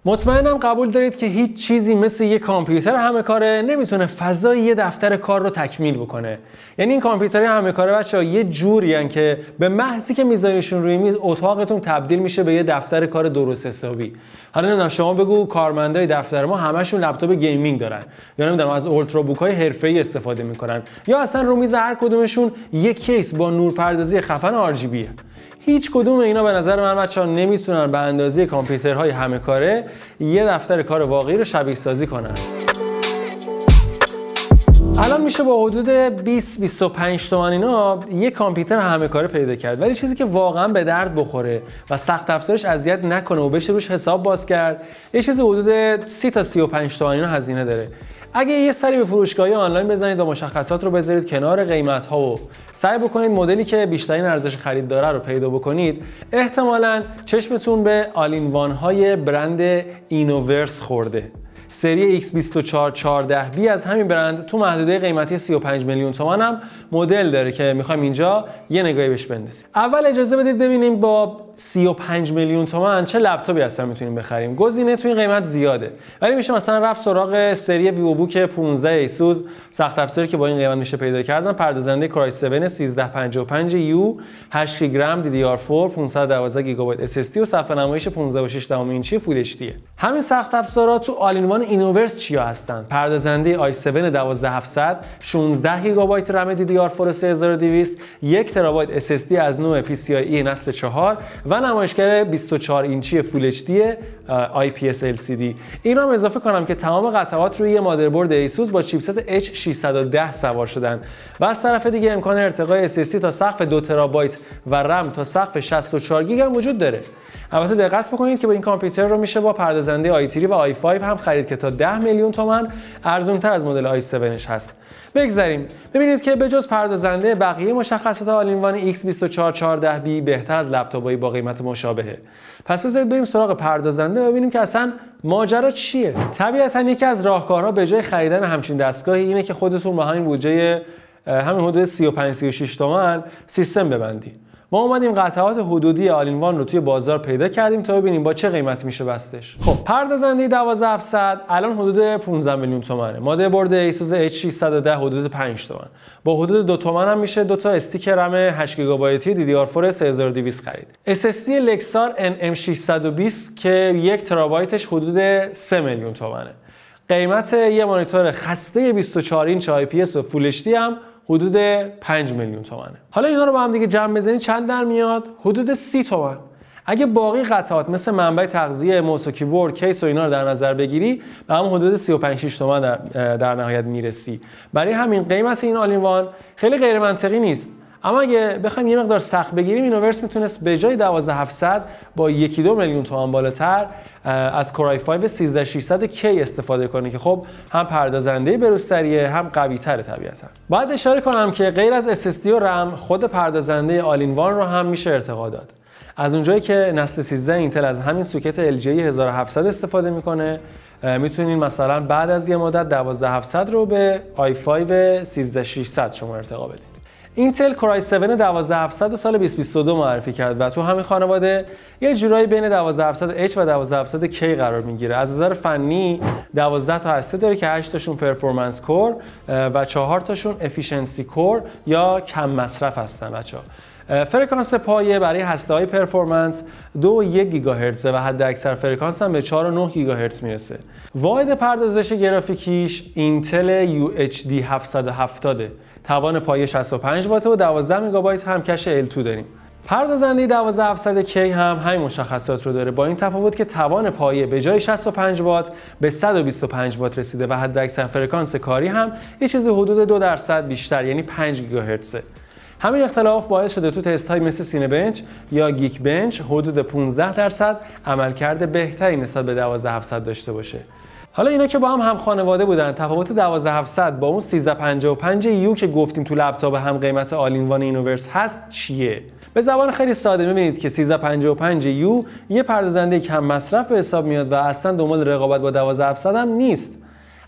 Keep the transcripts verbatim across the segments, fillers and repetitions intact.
مطمئنم قبول دارید که هیچ چیزی مثل یک کامپیوتر همه کاره نمیتونه فضای یه دفتر کار رو تکمیل بکنه. یعنی این کامپیوترهای همه کاره بچه‌ها یه جوریان که به محضی که میذاریشون روی میز اتاقتون تبدیل میشه به یه دفتر کار درست حسابی. حالا نمیدونم شما بگو کارمندای دفتر ما همشون لپتاپ گیمینگ دارن یا نمیدونم از اولترا بوک‌های حرفه‌ای استفاده میکنن یا اصلا رو میز هر کدومشون یک کیس با نورپردازی خفن آر جی بیه. هیچ کدوم اینا به نظر من بچه‌ها نمیتونن به اندازه کامپیوترهای همه کاره یه دفتر کار واقعی رو شبیه سازی کنن. الان میشه با حدود بیست بیست و پنج تومن اینا یه کامپیوتر همه کاره پیدا کرد، ولی چیزی که واقعا به درد بخوره و سخت افزارش اذیت نکنه و بشه روش حساب باز کرد یه چیزی حدود سی تا سی و پنج تومن اینا هزینه داره. اگه یه سری به فروشگاهی آنلاین بزنید و مشخصات رو بذارید کنار قیمت ها و سعی بکنید مدلی که بیشترین ارزش خرید داره رو پیدا بکنید، احتمالاً چشمتون به آل این وان های برند اینوورس خورده. سری ایکس بیست و چهار چهارده بی از همین برند تو محدوده قیمتی سی و پنج میلیون تومان هم مدل داره که میخوایم اینجا یه نگاهی بهش بندازیم. اول اجازه بدید ببینیم با سی و پنج میلیون تومان چه لپتاپی اصلا میتونیم بخریم. گزینه تو این قیمت زیاده، ولی میشه مثلا رفت سراغ سری ویو بوک پانزده ایسوس سخت افزاری که با این قیمت میشه پیدا کردن، پردازنده کورای هفت سیزده پنجاه و پنج یو، هشت گیگا دی دی آر چهار، پانصد و دوازده گیگابایت اس اس دی و صفحه نمایش پانزده و شش دهم اینچی فول اچ دی. همین سخت افزارا تو آل این وان اینوورس چیا هستن؟ پردازنده آی هفت دوازده هفتصد، شانزده گیگابایت رم دی دی آر چهار سه هزار و دویست، یک ترابایت اس اس دی از نوع پی سی آی ای نسل چهار و نمایشگر بیست و چهار اینچی فول اچ دی آی پی اس ال سی دی. این رو اضافه کنم که تمام قطعات روی یه مادربرد ایسوس با چیپست اچ ششصد و ده سوار شدن و از طرف دیگه امکان ارتقای اس اس دی تا سقف دو ترابایت و رم تا سقف شصت و چهار گیگ هم وجود داره. البته دقت بکنید که با این کامپیوتر رو میشه با پردازنده آی تری و آی پنج هم خرید که تا ده میلیون تومان ارزان‌تر از مدل آی هفت هست. بگذریم ببینید که به جز پردازنده بقیه مشخصات آل این وان ایکس بیست و چهار چهارده بی بهتر از لپتاپ‌های با قیمت مشابهه. پس بذارید بریم سراغ پردازنده و ببینیم که اصلا ماجرا چیه. طبیعتاً یکی از راهکارها به جای خریدن همچین دستگاهی اینه که خودتون با همین بودجه همین حدود سی و پنج سی و شش تومن سیستم ببندید. ما اومدیم قطعات حدودی آل این وان رو توی بازار پیدا کردیم تا ببینیم با چه قیمتی میشه بستش. خب پردازنده دوازده هفتصد الان حدود پانزده میلیون تومانه. مادربرد ایسوس اچ ششصد و ده حدود پنج تومن. با حدود دو تومن هم میشه دو تا استیک رم هشت گیگابایتی دی دی آر چهار سه هزار و دویست خرید. اس اس دی لکسار ان ام ششصد و بیست که یک ترابایتش حدود سه میلیون تومنه. قیمت یه مانیتور خسته بیست و چهار اینچ آی پی اس و فول اچ دی هم حدود پنج میلیون تومانه. حالا اینا رو با هم دیگه جمع بزنید چند در میاد؟ حدود سی تومن. اگه باقی قطعات مثل منبع تغذیه، موس و کیبورد، کیس و اینا رو در نظر بگیری به هم حدود سی و پنج شش تومن در, در نهایت میرسی. برای همین قیمت این آل این وان خیلی غیر منطقی نیست. اما اگه بخوایم یه مقدار سخت بگیریم اینوورس میتونست به جای دوازده هفتصد با یکی دو میلیون تومان بالاتر از کورای پنج سیزده ششصد کی استفاده کنه که خب هم پردازنده بروزتریه هم قوی تره طبیعتا. باید اشاره کنم که غیر از اس اس دی و رم خود پردازنده آل این وان رو هم میشه ارتقا داد. از اونجایی که نسل سیزده اینتل از همین سوکت ال جی هزار و هفتصد استفاده میکنه میتونین مثلا بعد از یه مدت دوازده هفتصد رو به آی پنج سیزده ششصد شما ارتقا بدید. اینتل کورای هفت دوازده هفتصد و سال بیست بیست و دو معرفی کرد و تو همین خانواده یه جورایی بین دوازده هفتصد اچ و دوازده هفتصد کی قرار میگیره. از نظر فنی دوازده تا هسته داره که هشت تاشون پرفورمنس کور و چهار تاشون افیشنسی کور یا کم مصرف هستن بچه‌ها. فرکانس پایه برای هسته‌های پرفورمنس دو و یک گیگاهرتز و حد اکثر فرکانس هم به چهار و نه گیگاهرتز میرسه. واحد پردازش گرافیکیش اینتل یو اچ دی هفتصد و هفتاد، توان پایه شصت و پنج وات و دوازده مگابایت هم کش ال دو داریم. پردازنده دوازده هفتصد کی هم همین مشخصات رو داره، با این تفاوت که توان پایه به جای شصت و پنج وات به صد و بیست و پنج وات رسیده و حد اکثر فرکانس کاری هم یه چیزی حدود دو درصد بیشتر یعنی پنج گیگاهرتز. همین اختلاف باعث شده تو تست های مثل سینه بنچ یا گیک بنچ حدود پانزده درصد عملکرد بهتری نسبت به دوازده هفتصد داشته باشه. حالا اینا که با هم هم خانواده بودن، تفاوت دوازده هفتصد با اون سیزده پنجاه و پنج یو که گفتیم تو لپتاپ هم قیمت آل این وان اینوورس هست چیه؟ به زبان خیلی ساده می‌بینید که سیزده پنجاه و پنج یو یه پردازنده کم مصرف به حساب میاد و اصلا دنبال رقابت با دوازده هفتصد هم نیست.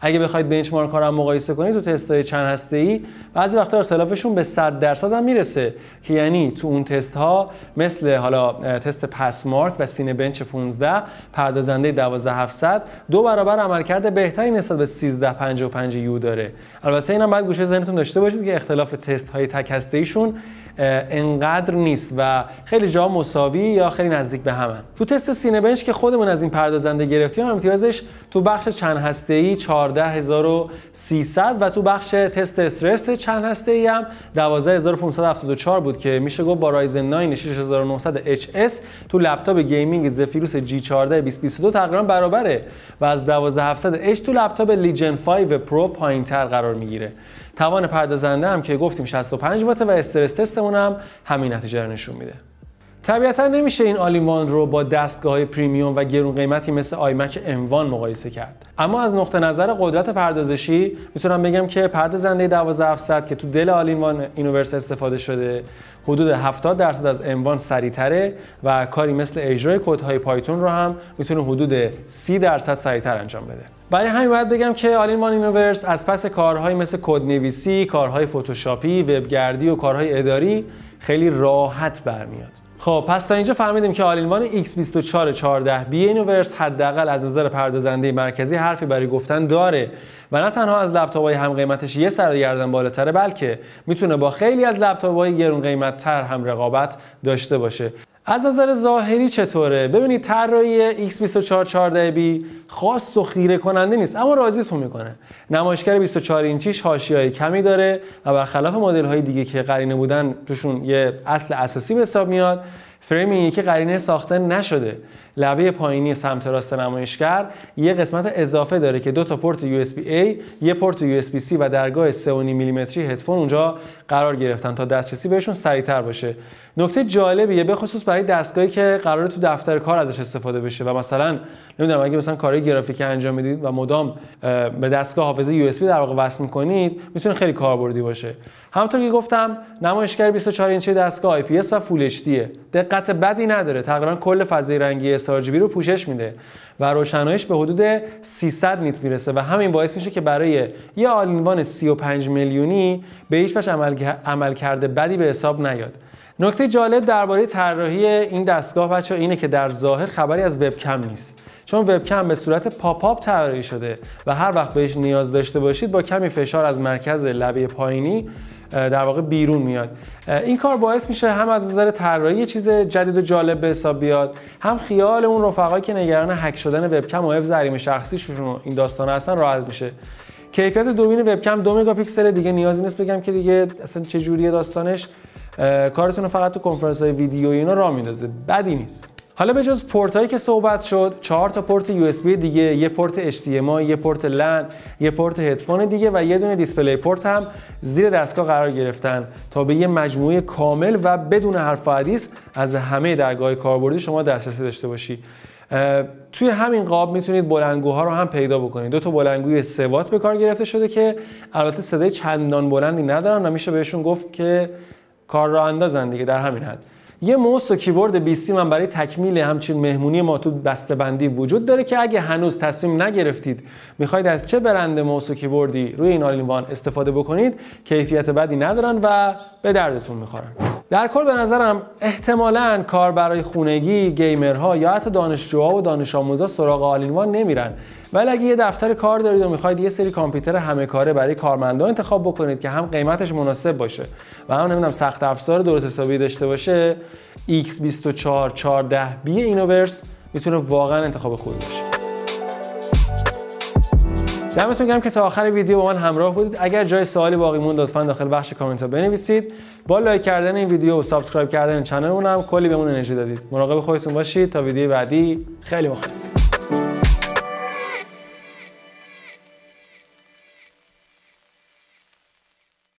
اگه بخواید بنچمارک ها رو مقایسه کنید تو تست‌های چند هسته‌ای بعضی وقتا اختلافشون به صد درصد هم میرسه که یعنی تو اون تست ها مثل حالا تست پس مارک و سینه بنچ پانزده پردازنده دوازده هزار و هفتصد دو برابر عملکرد بهتری نسبت به سیزده پنجاه و پنج یو داره. البته اینم باید گوشه ذهنتون داشته باشید که اختلاف تست های تک هسته‌ایشون انقدر نیست و خیلی جا مساوی یا خیلی نزدیک به همن. تو تست سینه بنچ که خودمون از این پردازنده گرفتیم امتیازش تو بخش چند هسته‌ای چهارده هزار و سیصد و تو بخش تست استرس چند هسته‌ای هم دوازده هزار و پانصد و هفتاد و چهار بود که میشه گفت با رایزن نه شش هزار و نهصد اچ اس تو لپتاپ گیمینگ زفیروس جی چهارده بیست بیست و دو تقریبا برابره و از دوازده هزار و هفتصد اچ تو لپتاپ لیجن پنج پرو پایین‌تر قرار میگیره. توان پردازنده هم که گفتیم شصت و پنج وات و استرس تستمون هم همین نتیجه رو نشون میده. طبیعتا نمیشه این آل این وان رو با دستگاه‌های پریمیوم و گرون قیمتی مثل آیمک ام وان مقایسه کرد. اما از نقطه نظر قدرت پردازشی میتونم بگم که پردازنده دوازده هزار و هفتصد که تو دل آل این وان اینوورس استفاده شده حدود هفتاد درصد از ام وان سریع‌تره و کاری مثل اجرای کدهای پایتون رو هم میتونه حدود سی درصد سریع‌تر انجام بده. برای همین باید بگم که آل این وان اینوورس از پس کارهایی مثل کدنویسی، کارهای فتوشاپی، وبگردی و کارهای اداری خیلی راحت برمیاد. خب پس تا اینجا فهمیدیم که آل این وان ایکس بیست و چهار چهارده بی اینوورس حداقل از نظر پردازنده مرکزی حرفی برای گفتن داره و نه تنها از لپتاپ‌های هم قیمتش یه سر و گردن بالاتره بلکه میتونه با خیلی از لپتاپ‌های گرون قیمت‌تر هم رقابت داشته باشه. از نظر ظاهری چطوره؟ ببینید طراحی ایکس بیست و چهار چهارده بی خاص و خیره کننده نیست اما راضیتون میکنه. نمایشگر بیست و چهار اینچیش حاشیه‌های کمی داره و برخلاف مدل‌های دیگه که قرینه بودن توشون یه اصل اساسی به حساب میاد، فریم این یکی قرینه ساخته نشده. لبه پایینی سمت راست نمایشگر یه قسمت اضافه داره که دو تا پورت یو اس بی ای، یه پورت یو اس بی سی و درگاه سه و نیم میلیمتری هدفون اونجا قرار گرفتن تا دسترسی بهشون سریعتر باشه. نکته جالبیه به خصوص برای دستگاهی که قراره تو دفتر کار ازش استفاده بشه و مثلا نمیدونم اگه مثلا کارهای گرافیکی انجام میدید و مدام به دستگاه حافظه یو اس بی در واقع وصل میکنید میتونه خیلی کاربردی باشه. همونطور که گفتم نمایشگر بیست و چهار اینچی دستگاه آی پی اس و فول اچ دی دقت بدی نداره، تقریبا کل فضای رنگی اس آر جی بی رو پوشش میده و روشناییش به حدود سیصد نیت میرسه و همین باعث میشه که برای یه آل این وان سی و پنج میلیونی به هیچ وجه عمل عمل کرده بدی به حساب نیاد. نکته جالب درباره طراحی این دستگاه بچه‌ها اینه که در ظاهر خبری از وبکم نیست، چون وبکم به صورت پاپ آپ طراحی شده و هر وقت بهش نیاز داشته باشید با کمی فشار از مرکز لبه پایینی در واقع بیرون میاد. این کار باعث میشه هم از نظر طراحی یه چیز جدید و جالب به حساب بیاد، هم خیال اون رفقایی که نگران هک شدن وبکم و حفظ حریم شخصیشون این داستانا هستن راحت میشه. کیفیت دوربین وبکم دو مگاپیکسل دیگه نیازی نیست بگم که دیگه اصلا چه جوریه داستانش، کارتون رو فقط تو کنفرانس های ویدیویی اینا راه میندازه، بدی نیست. حالا به جز پورت هایی که صحبت شد، چهار تا پورت یو اس بی دیگه، یه پورت اچ دی ام آی، یه پورت لن، یه پورت هدفون دیگه و یه دونه دیسپلی پورت هم زیر دستگاه قرار گرفتن تا به یه مجموعه کامل و بدون حرف و حدیث از همه درگاه کاربردی شما دسترسی داشته باشی. توی همین قاب میتونید بلندگوها رو هم پیدا بکنید. دو تا بلندگوی سه وات به کار گرفته شده که البته صدای چندان بلندی ندارن و میشه بهشون گفت که کار را اندازن دیگه در همین حد. یه موس و کیبورد بیست هم برای تکمیل همچین مهمونی ما تو بسته‌بندی وجود داره که اگه هنوز تصمیم نگرفتید میخواید از چه برند موس و کیبوردی روی این آل این وان استفاده بکنید، کیفیت بدی ندارن و به دردتون میخورن. در کل به نظرم احتمالاً کار برای خونگی، گیمرها یا حتی دانشجوها و دانش آموزا سراغ آل این وان نمیرن، ولی اگه یه دفتر کار دارید و میخواید یه سری کامپیوتر همه کاره برای کارمندان انتخاب بکنید که هم قیمتش مناسب باشه و هم نمیدونم سخت افزار درست حسابی داشته باشه، ایکس بیست و چهار چهارده بی اینوورس میتونه واقعا انتخاب خوبی باشه. دمتون گرم که تا آخر ویدیو با من همراه بودید. اگر جای سوالی باقی موند لطفاً داخل بخش کامنت ها بنویسید. با لایک کردن این ویدیو و سابسکرایب کردن کانالمون هم کلی بهمون انرژی دادید. مراقب خودتون باشید تا ویدیو بعدی. خیلی مخلصیم.